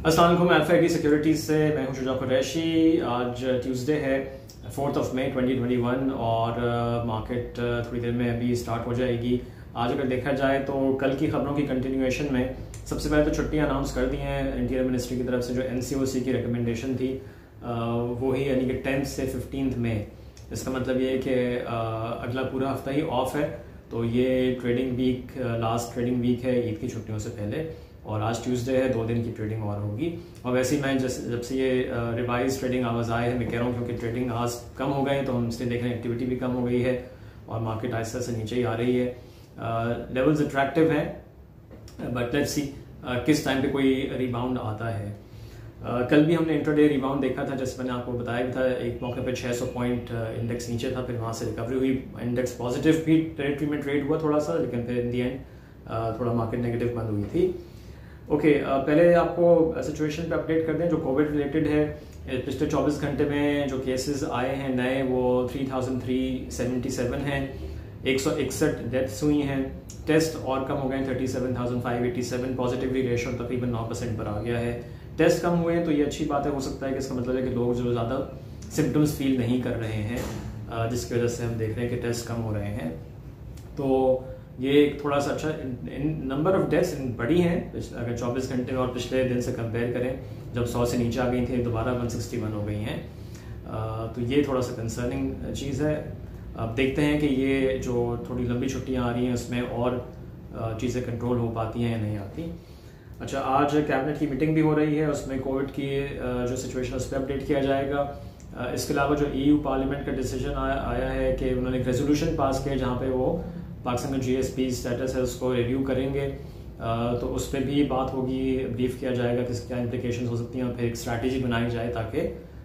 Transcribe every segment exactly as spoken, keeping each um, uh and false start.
अस्सलाम वालेकुम, alpha AD securities से मैं हूं शुजा कुरैशी। आज ट्यूसडे है fourth of May twenty twenty one और मार्केट uh, थोड़ी देर में अभी स्टार्ट हो जाएगी। आज अगर देखा जाए तो कल की खबरों की कंटिन्यूएशन में सबसे पहले तो छुट्टियां अनाउंस कर दी हैं इंटीरियर मिनिस्ट्री की तरफ से। जो एन सी ओ सी की रिकमेंडेशन थी uh, वो ही यानी कि टेंथ से फिफ्टींथ मई। इसका मतलब ये है कि uh, अगला पूरा हफ्ता ही ऑफ है, तो ये trading week last trading week है ईद की छुट्टियों से पहले। और आज ट्यूसडे है, दो दिन की ट्रेडिंग और होगी। और वैसे ही मैं जैसे जब से ये रिवाइज ट्रेडिंग आवर्स आए हैं मैं कह रहा हूँ, क्योंकि ट्रेडिंग आवर्स कम हो गए तो हम इसलिए देख रहे हैं एक्टिविटी भी कम हो गई है और मार्केट आहिस्ता से नीचे ही आ रही है। लेवल्स uh, अट्रैक्टिव हैं, बट लेट्स सी किस टाइम पे कोई रिबाउंड आता है। uh, कल भी हमने इंट्राडे रिबाउंड देखा था, जैसे मैंने आपको बताया भी था। एक मौके पे छह सौ पॉइंट इंडेक्स नीचे था, फिर वहाँ से रिकवरी हुई। इंडेक्स पॉजिटिव भी टेरिटरी में ट्रेड हुआ थोड़ा सा, लेकिन फिर इन दी एंड थोड़ा मार्केट नेगेटिव बंद हुई थी। ओके okay, uh, पहले आपको सिचुएशन पे अपडेट कर दें जो कोविड रिलेटेड है। पिछले चौबीस घंटे में जो केसेस आए हैं नए वो three thousand three seventy seven हैं। एक सौ इकसठ डेथ्स हुई हैं। टेस्ट और कम हो गए thirty seven thousand five eighty seven. Positivity ratio तकरीबन नौ परसेंट पर आ गया है। टेस्ट कम हुए तो ये अच्छी बात है। हो सकता है कि इसका मतलब है कि लोग जो ज़्यादा सिम्टम्स फील नहीं कर रहे हैं, जिसकी वजह से हम देख रहे हैं कि टेस्ट कम हो रहे हैं। तो ये एक थोड़ा सा अच्छा नंबर ऑफ डेथ्स बढ़ी हैं अगर चौबीस घंटे में और पिछले दिन से कंपेयर करें, जब सौ से नीचे आ गई थी दोबारा वन सिक्सटी वन हो गई हैं। तो ये थोड़ा सा कंसर्निंग चीज़ है। अब देखते हैं कि ये जो थोड़ी लंबी छुट्टियां आ रही हैं उसमें और चीज़ें कंट्रोल हो पाती हैं या नहीं आती। अच्छा, आज कैबिनेट की मीटिंग भी हो रही है, उसमें कोविड की जो सिचुएशन उस पर अपडेट किया जाएगा। इसके अलावा जो ई यू पार्लियामेंट का डिसीजन आया है कि उन्होंने एक रेजोल्यूशन पास किया जहाँ पे वो पाकिस्तान का जी एस पी स्टेटस है उसको रिव्यू करेंगे। तो उस पर भी बात होगी, ब्रीफ किया जाएगा कि क्या इम्प्लिकेशंस हो सकती हैं और फिर एक स्ट्रैटेजी बनाई जाए ताकि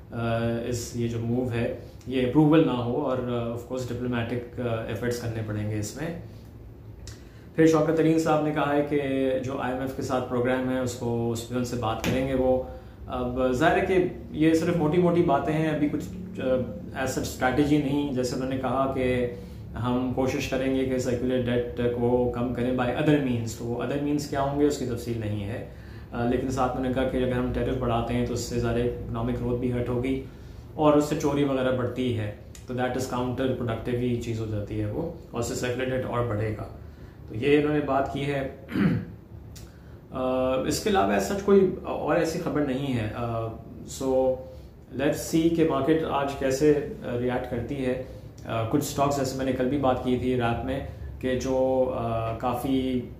इस ये जो मूव है ये अप्रूवल ना हो और ऑफ कोर्स डिप्लोमेटिक एफर्ट्स करने पड़ेंगे इसमें। फिर शौकत तरीन साहब ने कहा है कि जो आई एम एफ के साथ प्रोग्राम है उसको उस पर उनसे बात करेंगे वो। अब जाहिर है कि ये सिर्फ मोटी मोटी बातें हैं, अभी कुछ एज सच स्ट्रैटेजी नहीं। जैसे उन्होंने कहा कि हम कोशिश करेंगे कि सर्कुलर डेट को कम करें बाय अदर मीन्स। तो वो अदर मीन्स क्या होंगे उसकी तफसील नहीं है, आ, लेकिन साथ में उन्होंने कहा कि अगर हम टैरिफ बढ़ाते हैं तो उससे ज़्यादा इकनॉमिक ग्रोथ भी हर्ट होगी और उससे चोरी वगैरह बढ़ती है, तो दैट इज़ काउंटर प्रोडक्टिव ही चीज़ हो जाती है वो, और उससे सर्कुलर डेट और बढ़ेगा। तो ये इन्होंने बात की है। आ, इसके अलावा ऐसा कोई और ऐसी खबर नहीं है। सो लेट्स सी कि मार्केट आज कैसे रिएक्ट करती है। Uh, कुछ स्टॉक्स जैसे मैंने कल भी बात की थी रात में कि जो uh, काफ़ी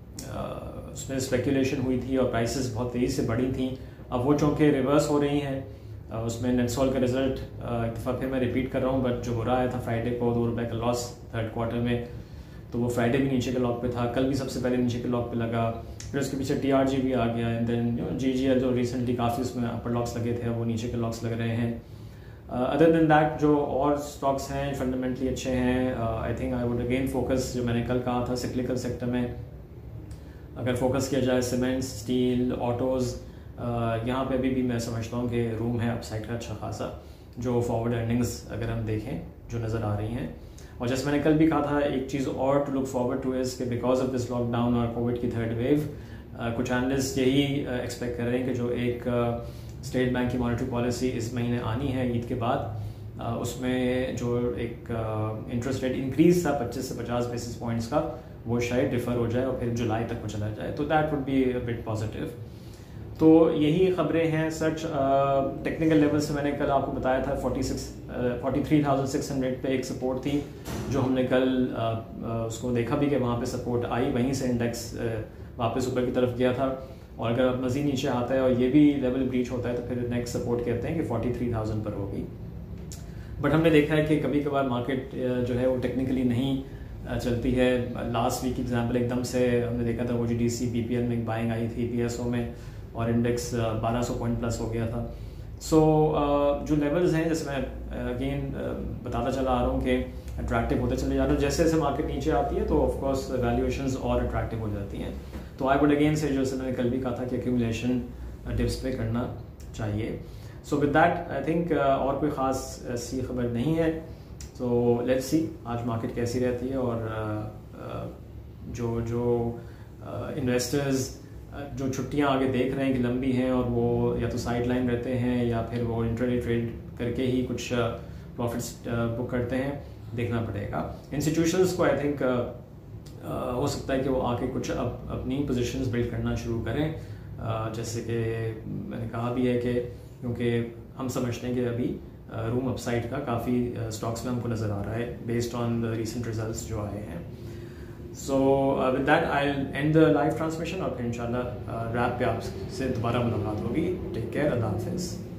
uh, उसमें स्पेकुलेशन हुई थी और प्राइसेस बहुत तेज़ी से बढ़ी थी, अब वो चूँकि रिवर्स हो रही हैं। uh, उसमें नेटसोल का रिजल्ट एक दफ़ा फिर मैं रिपीट कर रहा हूँ, बट जो बुरा आया था फ्राइडे को दो रुपए का लॉस थर्ड क्वार्टर में, तो वो फ्राइडे भी नीचे के लॉक पे था, कल भी सबसे पहले नीचे के लॉक पे लगा। फिर उसके पीछे टी आर जी भी आ गया, and then G G L जो रिसेंटली काफ़ी उसमें अपर लॉक्स लगे थे वो नीचे के लॉक्स लग रहे हैं। अदर देन दैट जो और स्टॉक्स हैं फंडामेंटली अच्छे हैं। I think I would again focus, जो मैंने कल कहा था सिक्लिकल सेक्टर में अगर फोकस किया जाए, सीमेंट, स्टील, ऑटोज़, यहाँ पे अभी भी मैं समझता हूँ कि रूम है अपसाइड का अच्छा खासा, जो फॉरवर्ड अर्निंग्स अगर हम देखें जो नज़र आ रही हैं। और जैसे मैंने कल भी कहा था, एक चीज़ और to look forward to is कि बिकॉज ऑफ दिस लॉकडाउन और कोविड की थर्ड वेव, कुछ एनालिस्ट यही एक्सपेक्ट कर रहे हैं कि जो एक uh, स्टेट बैंक की मॉनेटरी पॉलिसी इस महीने आनी है ईद के बाद, उसमें जो एक इंटरेस्ट रेट इंक्रीज था पच्चीस से पचास बेसिस पॉइंट्स का, वो शायद डिफर हो जाए और फिर जुलाई तक वो चला जाए, तो that would be a bit positive. तो यही खबरें हैं। सच टेक्निकल लेवल से मैंने कल आपको बताया था forty six forty three thousand six hundred पे एक सपोर्ट थी, जो हमने कल uh, uh, उसको देखा भी कि वहाँ पे सपोर्ट आई, वहीं से इंडेक्स uh, वापस ऊपर की तरफ गया था। और अगर मज़ीद नीचे आता है और ये भी लेवल ब्रीच होता है तो फिर नेक्स्ट सपोर्ट कहते हैं कि फोर्टी थ्री थाउजेंड पर होगी। बट हमने देखा है कि कभी कभार मार्केट जो है वो टेक्निकली नहीं चलती है। लास्ट वीक एग्जांपल एकदम से हमने देखा था, वो G D C B P L में एक बाइंग आई थी पी एस ओ में और इंडेक्स बारह सौ पॉइंट प्लस हो गया था। सो so, जो लेवल्स हैं, जैसे मैं अगेन बताता चला आ रहा हूँ कि अट्रैक्टिव होते चले जा रहे हैं। जैसे जैसे मार्केट नीचे आती है तो ऑफकोर्स वैल्यूएशंस और अट्रैक्टिव हो जाती हैं। तो आई वुड अगेन से, जैसे मैंने कल भी कहा था कि एक्यूमुलेशन डिप्स पे करना चाहिए। So with that I think और कोई ख़ास ऐसी खबर नहीं है। सो लेट्स सी आज मार्केट कैसी रहती है और uh, uh, जो जो इन्वेस्टर्स uh, जो छुट्टियां आगे देख रहे हैं कि लंबी हैं और वो या तो साइड लाइन रहते हैं या फिर वो इंट्राडे ट्रेड करके ही कुछ प्रॉफिट्स बुक करते हैं, देखना पड़ेगा। इंस्टीट्यूशंस को आई थिंक हो सकता है कि वो आके कुछ अप, अपनी पोजीशंस बिल्ड करना शुरू करें, uh, जैसे कि मैंने कहा भी है कि क्योंकि हम समझते हैं कि अभी रूम uh, अपसाइड का काफ़ी स्टॉक्स uh, में हमको नज़र आ रहा है based on the recent results जो आए हैं। So with that I and the live transmission और फिर इंशाल्लाह रैप पे आपसे दोबारा मुलाकात होगी। टेक केयर, अल्लाह हाफिज़।